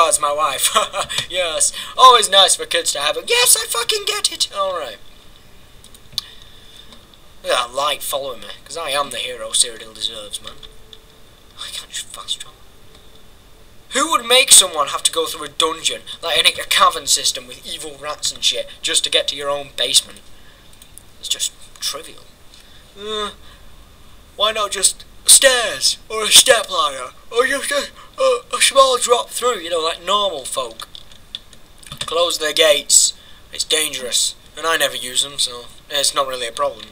regards, my wife. Yes. Always nice for kids to have it. Yes, I fucking get it. Alright. Look at that light following me, because I am the hero Cyrodiil deserves, man. I can't just fast travel. Who would make someone have to go through a dungeon, like a cavern system with evil rats and shit, just to get to your own basement? It's just trivial. Why not just stairs, or a step ladder, or just a small drop through, you know, like normal folk? Close their gates. It's dangerous, and I never use them, so it's not really a problem.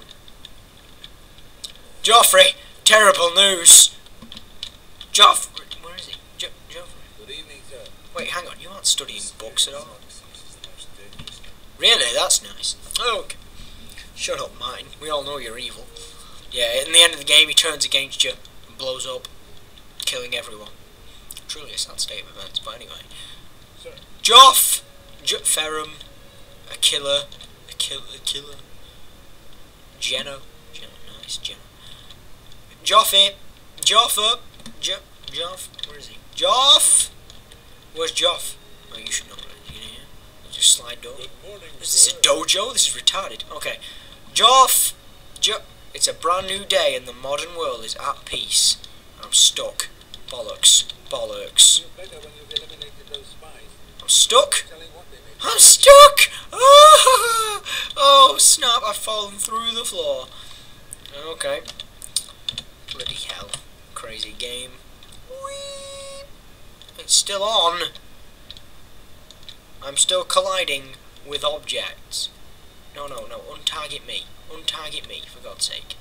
Joffrey, terrible news. Joffrey, where is he? Joffrey. Good evening, sir. Wait, hang on, you aren't studying books at all. Really? That's nice. Okay. Shut up, mine. We all know you're evil. Yeah, in the end of the game, he turns against you and blows up, killing everyone. Truly a sad state of events, but anyway. Sir. Joff! Ferrum. A killer. Jenna. Nice, Jenna. Joffy! Joffa! Joff? Where is he? Joff! Where's Joff? Oh, you should know that. Yeah. Just slide door. Is this a dojo? This is retarded. Okay. Joff! It's a brand new day and the modern world is at peace. I'm stuck. Bollocks. Bollocks. I'm stuck? I'm stuck! Oh, snap, I've fallen through the floor. Okay. Bloody hell. Crazy game. Whee! It's still on. I'm still colliding with objects. No, untarget me. Untarget me, for God's sake.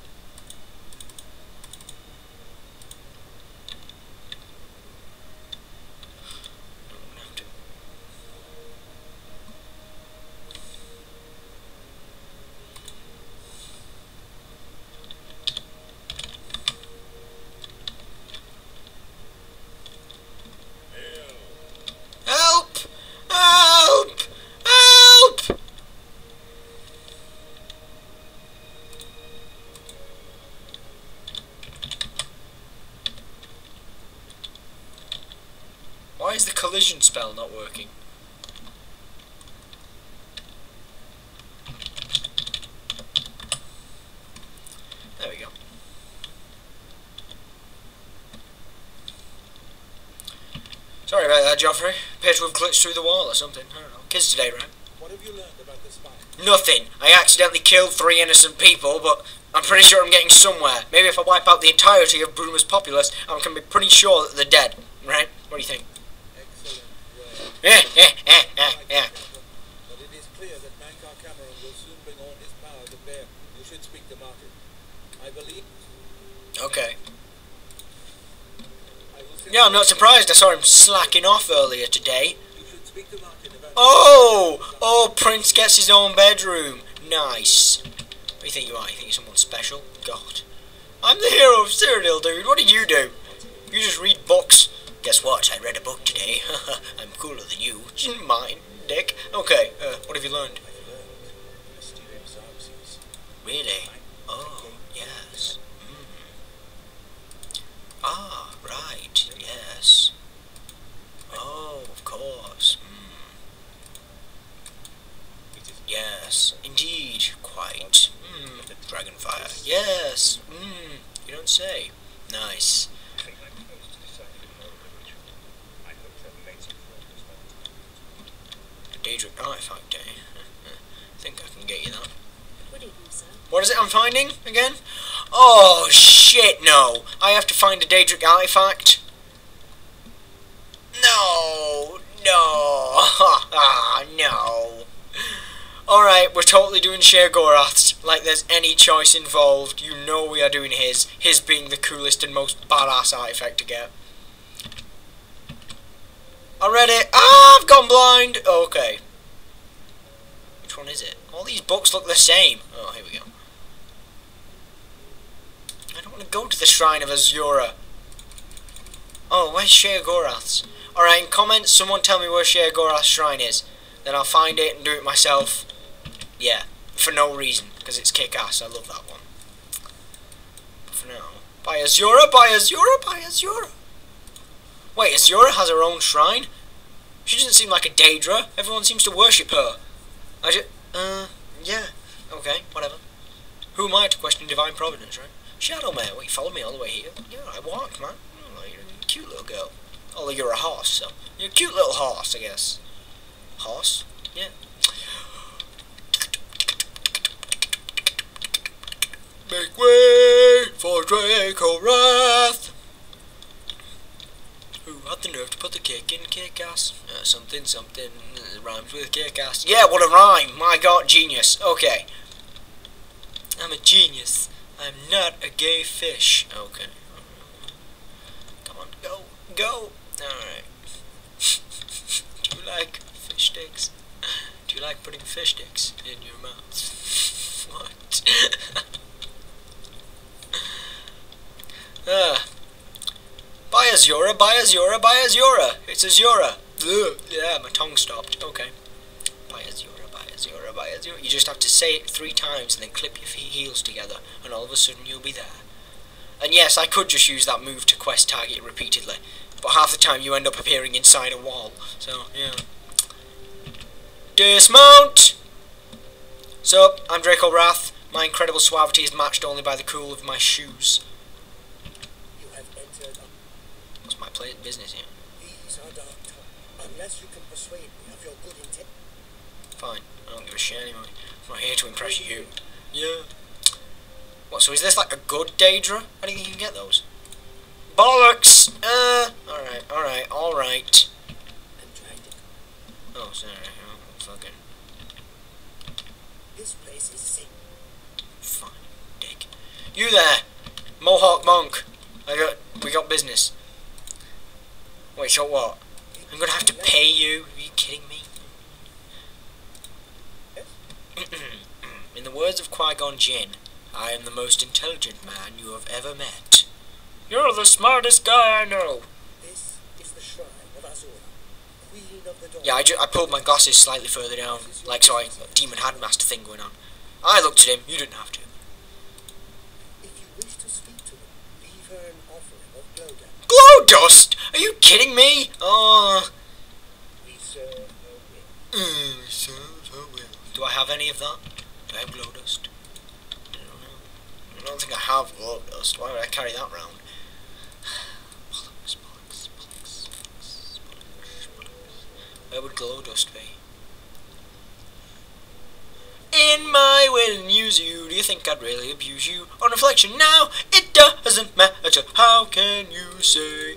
Why is the collision spell not working? There we go. Sorry about that, Joffrey. Appear to have glitched through the wall or something. I don't know. Kids today, right? What have you learned about the spy? Nothing. I accidentally killed 3 innocent people, but I'm pretty sure I'm getting somewhere. Maybe if I wipe out the entirety of Bruma's populace, I can be pretty sure that they're dead. Right? What do you think? Yeah. But it is clear that Mankar Cameron will soon bring all his power to bear. You should speak to Martin. I believe. Okay. Yeah, I'm not surprised. I saw him slacking off earlier today. You should speak to Martin about. Oh, Prince gets his own bedroom. Nice. What do you think you are? You think you're someone special? God. I'm the hero of Cyrodiil, dude. What did you do? You just read books. Guess what? I read a book today. I'm cooler than you. Mine, dick. Okay, what have you learned? Really? Oh, yes. Ah, right. Yes. Oh, of course. Yes, indeed. Quite. Dragonfire. Yes. You don't say. Nice. Daedric artifact, eh? I think I can get you that. Good evening, sir. What is it I'm finding again? Oh shit, no! I have to find a Daedric artifact. No, no. Alright, we're totally doing Sheogorath's, like there's any choice involved. You know we are doing his being the coolest and most badass artifact to get. I read it. Ah, I've gone blind. Okay. Which one is it? All these books look the same. Oh, here we go. I don't want to go to the Shrine of Azura. Oh, where's Sheogorath's? Alright, in comments, someone tell me where Sheogorath's shrine is. Then I'll find it and do it myself. Yeah, for no reason, because it's kick-ass. I love that one. But for now, by Azura, by Azura, by Azura. Wait, Azura has her own shrine? She doesn't seem like a daedra. Everyone seems to worship her. Yeah. Okay, whatever. Who am I to question divine providence, right? Shadow man, well, you followed me all the way here. Yeah, I walked, man. Oh, you're a cute little girl. Although you're a horse, so you're a cute little horse, I guess. Horse? Yeah. Make way for Draco Wrath. Who had the nerve to put the kick in kick-ass? Something rhymes with kick-ass. Yeah, what a rhyme! My god, genius. Okay. I'm a genius. I'm not a gay fish. Okay. Come on, go. Alright. Do you like fish sticks? Do you like putting fish sticks in your mouth? What? Buy Azura, buy Azura, buy Azura! It's Azura! Ugh. Yeah, my tongue stopped. Okay. Buy Azura, buy Azura, buy Azura. You just have to say it 3 times and then clip your heels together, and all of a sudden you'll be there. And yes, I could just use that move to quest target repeatedly, but half the time you end up appearing inside a wall. So, yeah. Dismount! So, I'm Draco Wrath. My incredible suavity is matched only by the cool of my shoes. What's my business here? These are dark times. Unless you can persuade me of your good intent. Fine, I don't give a shit anyway. I'm not here to impress you. Yeah. What, so is this like a good daedra? How do you think you can get those? Bollocks! Alright. Oh, sorry. Oh, fucking. This place is sick. Fine, dick. You there! Mohawk monk! We got business. Wait, so what? I'm gonna have to pay you? Are you kidding me? In the words of Qui-Gon Jinn, I am the most intelligent man you have ever met. You're the smartest guy I know. This is the shrine of Azura, queen of the dawn. Yeah, I pulled my glasses slightly further down, like so a demon headmaster thing going on. I looked at him, you didn't have to. If you wish to speak to them, leave her an offering of glow dust. Glow dust? Are you kidding me? Oh. We serve her will. We serve her will. Do I have any of that? Do I have glow dust? I don't know. I don't think I have glow dust. Why would I carry that round? Where would glow dust be? In my will and use you, do you think I'd really abuse you? On reflection now, it doesn't matter, how can you say?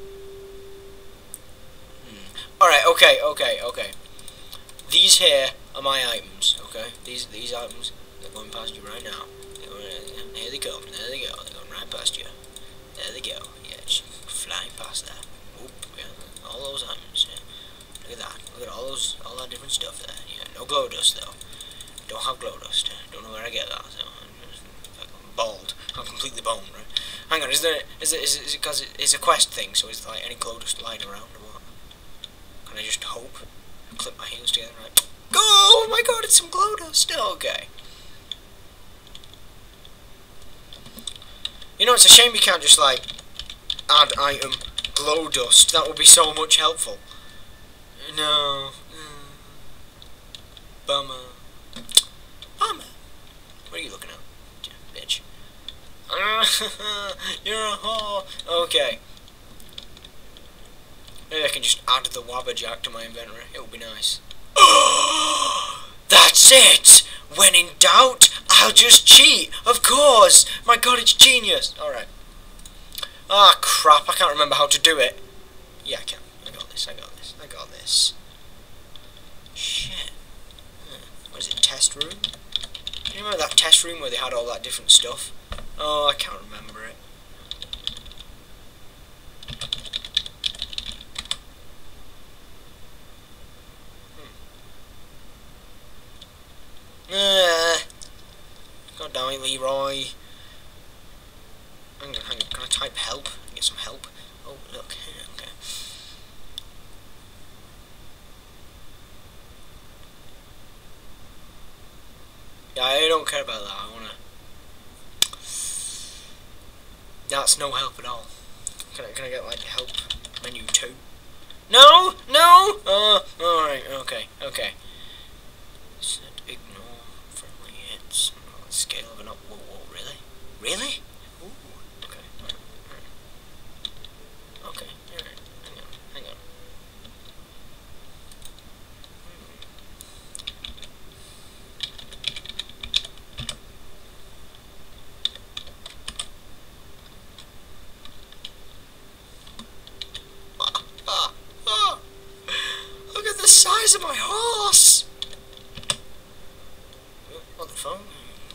Alright, okay. These here are my items, okay? These items, they're going past you right now. Here they come, there they go, they're going right past you. There they go, yeah, just flying past there. Oop, yeah, all those items, yeah. Look at that, look at all that different stuff there. Yeah, no glow dust though. Don't have glow dust. Don't know where I get that. So I'm bald. I'm completely boned, right? Hang on, is it because it's a quest thing? So is like any glow dust lying around or what? Can I just hope? Clip my heels together, right? Go! Oh my god, it's some glow dust. Okay. You know, it's a shame you can't just like add item glow dust. That would be so much helpful. No. Bummer. What are you looking at, bitch? You're a whore. Okay. Maybe I can just add the Wabberjack to my inventory. It would be nice. That's it! When in doubt, I'll just cheat. Of course. My god, it's genius. Alright. Ah, crap. I can't remember how to do it. Yeah, I can. I got this. Shit. What is it, test room? Do you remember that test room where they had all that different stuff? Oh, I can't remember it. God damn it, Leroy. Hang on. Can I type help? Get some help. Oh, look. Okay. Yeah, I don't care about that. I wanna. That's no help at all. Can I get like help menu 2? No! No! Alright, okay, okay. Set ignore friendly hits on a scale of an up. Whoa, whoa, really? Really? Ooh, okay, alright. Okay, alright. Hang on. Look at the size of my